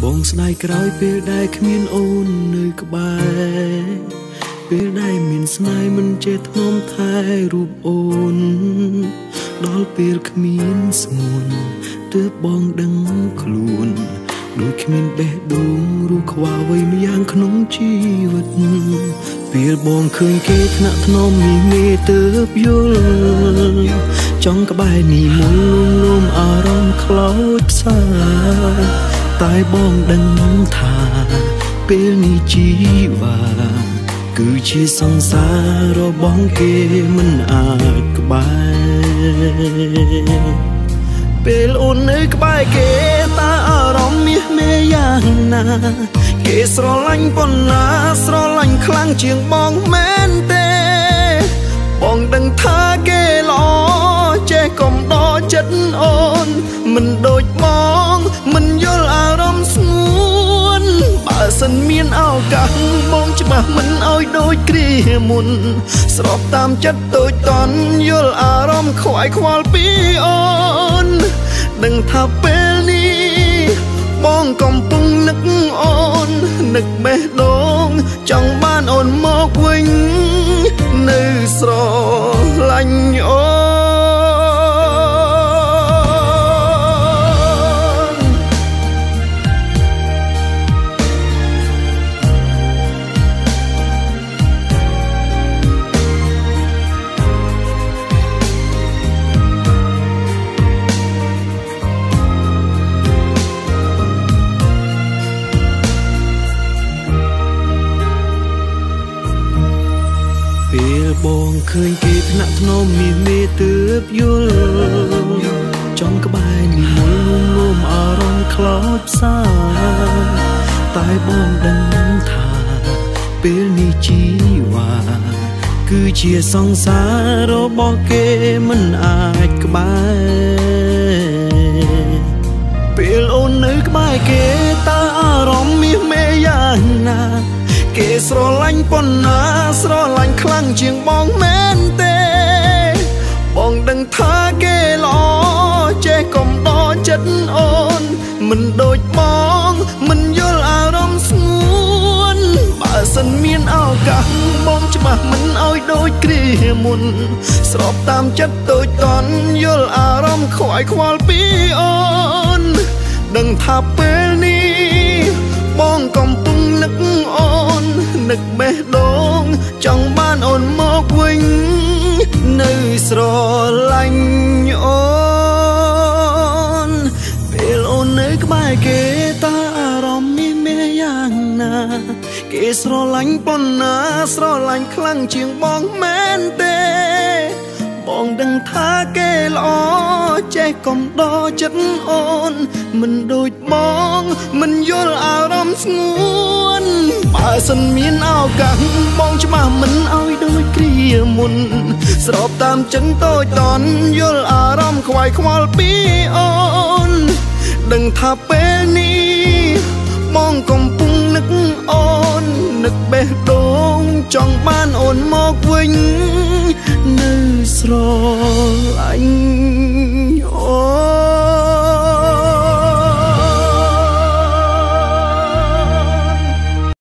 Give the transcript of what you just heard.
បងស្ដាយក្រោយពេលដែលគ្មានអូននៅក្បែរពេលដែលមានស្នេហ៍មិនចេះថ្នមថែរូបអូនដល់ពេលគ្មានស្ងួនទើបបងដឹងខ្លួនដូចគ្មានបេះដូងឬខ្វះអ្វីម្យ៉ាងក្នុងជីវិតពេលបងឃើញគេថ្នាក់ថ្នមមីមេទើបយល់ចង់ក្បែរនេះមុនលំអារម្មណ៍ខ្លោចផ្សាតែបងដឹងថាពេលនេះជីវ៉ាគឺជាសង្សាររបស់គេមិនអាចក្បែរពេលអូននៅក្បែរគេតើអារម្មណ៍មាសមេយ៉ាងណាគេស្រឡាញ់ប៉ុណ្ណាស្រឡាញ់ខ្លាំងជាងបងមែនទេបងដឹងថាគេល្អចេះកុំដកចិត្តអូនមិនដូចបងមិនយល់អារម្មណ៍ស្ងួនបើសិនមានឱកាសបងច្បាស់មិនឲ្យដូចគ្រាមុនស្របតាមចិត្តតូចតន់យល់អារម្មណ៍ខ្វាយខ្វល់ពីអូនដឹងថាពេលនេះបងកំពុងនឹកអូននឹកបេះដូងចង់បានអូនមកវិញនៅស្រឡាញ់អូនពេលបងឃើញគេថ្នាក់ថ្នមមានមេទើបយល់ចង់ក្បែរនេះមុនលំអារម្មណ៍ខ្លោចផ្សាតែបងដឹងថាពេលនេះជីវ៉ាគឺជាសង្សាររបស់គេមិនអាចក្បែរពេលអូននៅក្បែរគេតើអារម្មណ៍មាសមេយ៉ាងណាគេស្រឡាញ់ប៉ុណ្ណាស្រឡាញ់ខ្លាំងជាងបងមែនទេបងដឹងថាគេល្អចេះកុំដកចិត្តអូនមិនដូចបងមិនយល់អារម្មណ៍ស្ងួនបើសិនមានឱកាសបងច្បាស់មិនឲ្យដូចគ្រាមុនស្របតាមចិត្តតូចតន់យល់អារម្មណ៍ខ្វាយខ្វល់ពីអូនដឹងថាពេលនេះបងកំពុងនឹកអូននឹកបេះដូងចង់បានអូនមកវិញនៅស្រឡាញ់អូនពេលអូននៅក្បែរគេតើអារម្មណ៍មានមេយ៉ាងណាគេស្រឡាញ់ប៉ុណ្ណាស្រឡាញ់ខ្លាំងជាងបងមែនទេបងដឹងថាគេល្អចេះកុំដកចិត្តអូនមិនដូចបងមិនយល់អារម្មណ៍ស្ងួនបើសិនមានឱកាសបងច្បាស់មិនឲ្យដូចគ្រាមុនស្របតាមចិនតូចតន់យល់អារម្មណ៍ខ្វាយខ្វល់ពីអូនដឹងថាពេលនេះបងកំពុងនឹកអូននឹកបេះដូងចង់បានអូនមកវិញនៅស្រឡាញ់